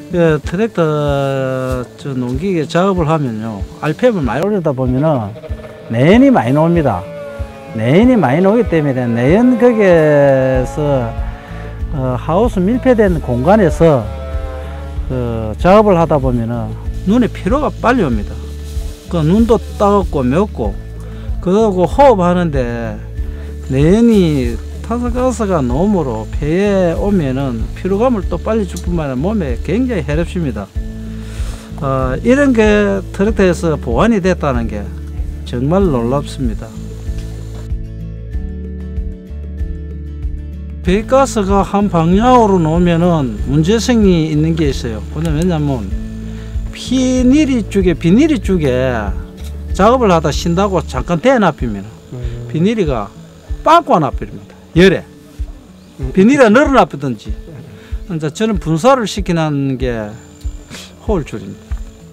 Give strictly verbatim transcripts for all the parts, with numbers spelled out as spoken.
그 트랙터 저 농기계 작업을 하면요, 알피엠을 많이 올리다 보면은 내연이 많이 나옵니다. 내연이 많이 나오기 때문에 내연 거기에서 어, 하우스 밀폐된 공간에서 그 작업을 하다 보면은 눈에 피로가 빨리 옵니다. 그 눈도 따갑고 맵고, 그러고 호흡하는데 내연이 탄산가스가 너무로 폐에 오면은 피로감을 또 빨리 줄 뿐만 아니라 몸에 굉장히 해롭습니다. 어, 이런 게 트랙터에서 보완이 됐다는 게 정말 놀랍습니다. 배기가스가 한 방향으로 놓으면은 문제성이 있는 게 있어요. 왜냐면 비닐이 쪽에 비닐이 쪽에 작업을 하다 쉰다고 잠깐 대놔피면 음. 비닐이가 빵꾸 나버립니다. 열에 비닐이 늘어나버든지. 이제 저는 분사를 시키는 게 호울줄입니다.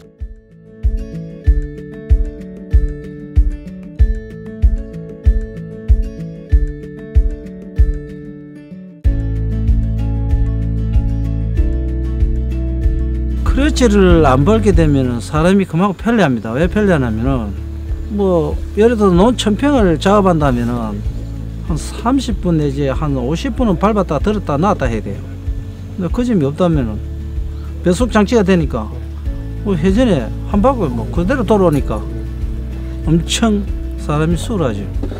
클러치를 안 벌게 되면 사람이 그만큼 편리합니다. 왜 편리하냐면은 뭐 예를 들어 논 천평을 작업한다면은 한 삼십 분 내지 한 오십 분은 밟았다 들었다 놨다 해야 돼요. 근데 그 점이 없다면은 배속 장치가 되니까 뭐 회전에 한 바퀴 뭐 그대로 돌아오니까 엄청 사람이 수월하죠.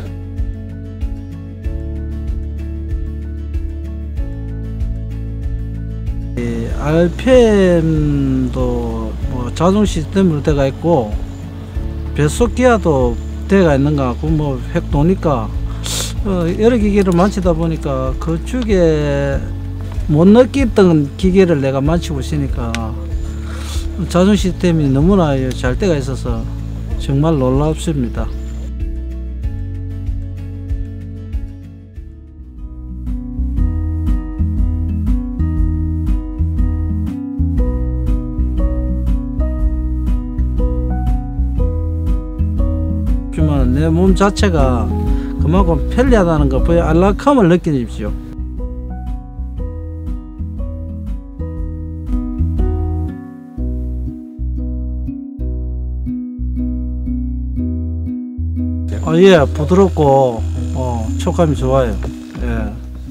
알피엠도 뭐 자동 시스템으로 되어 있고 배속 기아도 되어 있는 것 같고 뭐 획 도니까 어 여러 기계를 만지다 보니까 그 쪽에 못 느꼈던 기계를 내가 만지고 있으니까 자동 시스템이 너무나 잘 되어 있어서 정말 놀랍습니다. 내 몸 자체가 그만큼 편리하다는 거 보여 안락함을 느끼십시오. 아, 예, 부드럽고 어, 촉감이 좋아요. 예.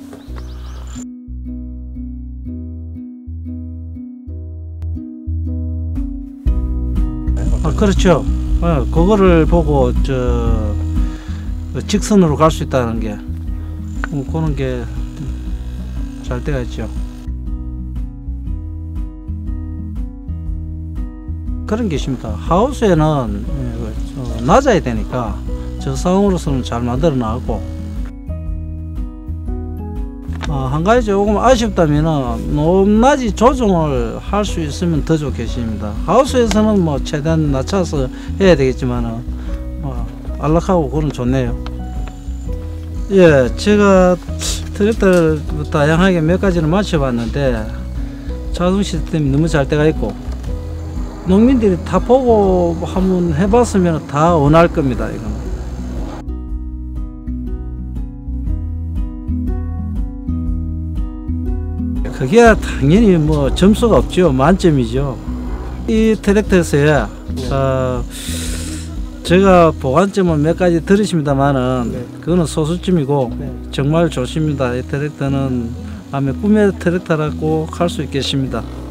아, 그렇죠. 어, 그거를 보고 저 직선으로 갈 수 있다는 게 어, 그런 게 잘 되어 있죠. 그런 게 있습니다. 하우스에는 어, 낮아야 되니까 저상으로서는 잘 만들어 나가고 어, 한 가지 조금 아쉽다면은 높낮이 조정을 할 수 있으면 더 좋겠습니다. 하우스에서는 뭐 최대한 낮춰서 해야 되겠지만은 어, 안락하고 그건 좋네요. 예, 제가 트랙터를 다양하게 몇 가지를 맞춰봤는데 자동 시스템이 너무 잘 되어 있고 농민들이 다 보고 한번 해봤으면 다 원할 겁니다. 이거는. 그게 당연히 뭐 점수가 없죠. 만점이죠. 이 트랙터에서야 어, 제가 보완점은 몇 가지 들으십니다만은 네. 그거는 소수점이고 네. 정말 좋습니다. 이 트랙터는 아마 꿈의 트랙터라고 할 수 있겠습니다.